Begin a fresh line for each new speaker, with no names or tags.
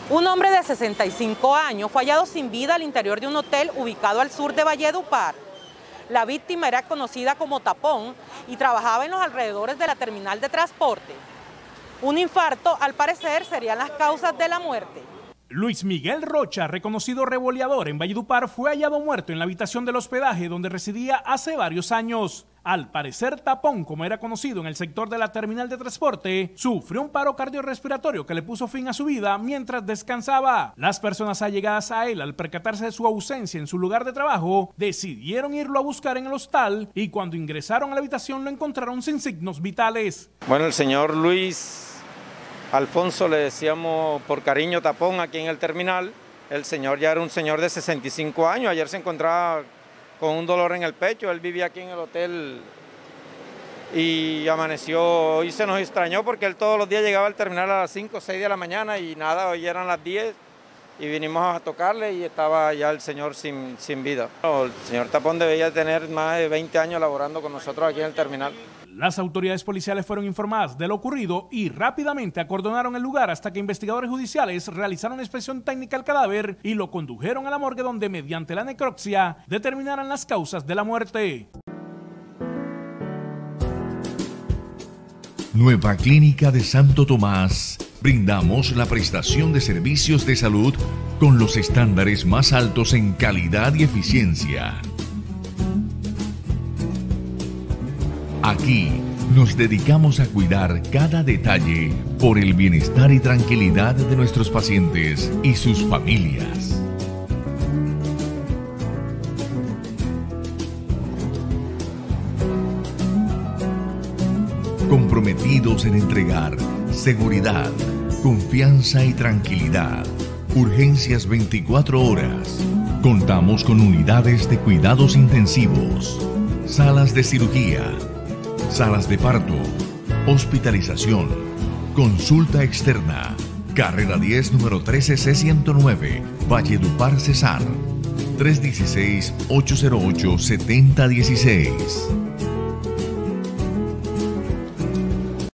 Un hombre de 65 años fue hallado sin vida al interior de un hotel ubicado al sur de Valledupar. La víctima era conocida como Tapón y trabajaba en los alrededores de la terminal de transporte. Un infarto, al parecer, serían las causas de la muerte.
Luis Miguel Rocha, reconocido revoleador en Valledupar, fue hallado muerto en la habitación del hospedaje donde residía hace varios años. Al parecer, Tapón, como era conocido en el sector de la terminal de transporte, sufrió un paro cardiorrespiratorio que le puso fin a su vida mientras descansaba. Las personas allegadas a él, al percatarse de su ausencia en su lugar de trabajo, decidieron irlo a buscar en el hostal y cuando ingresaron a la habitación lo encontraron sin signos vitales.
Bueno, el señor Luis Alfonso, le decíamos por cariño Tapón aquí en el terminal. El señor ya era un señor de 65 años, ayer se encontraba con un dolor en el pecho, él vivía aquí en el hotel y amaneció, hoy se nos extrañó porque él todos los días llegaba al terminal a las 5 o 6 de la mañana y nada, hoy eran las 10 y vinimos a tocarle y estaba ya el señor sin vida. El señor Tapón debía tener más de 20 años laborando con nosotros aquí en el terminal.
Las autoridades policiales fueron informadas de lo ocurrido y rápidamente acordonaron el lugar hasta que investigadores judiciales realizaron inspección técnica al cadáver y lo condujeron a la morgue donde mediante la necropsia determinaran las causas de la muerte.
Nueva Clínica de Santo Tomás. Brindamos la prestación de servicios de salud con los estándares más altos en calidad y eficiencia. Aquí nos dedicamos a cuidar cada detalle por el bienestar y tranquilidad de nuestros pacientes y sus familias. Comprometidos en entregar seguridad, confianza y tranquilidad. Urgencias 24 horas. Contamos con unidades de cuidados intensivos, salas de cirugía, salas de parto, hospitalización, consulta externa. Carrera 10, número 13C109, Valledupar, Cesar. 316-808-7016.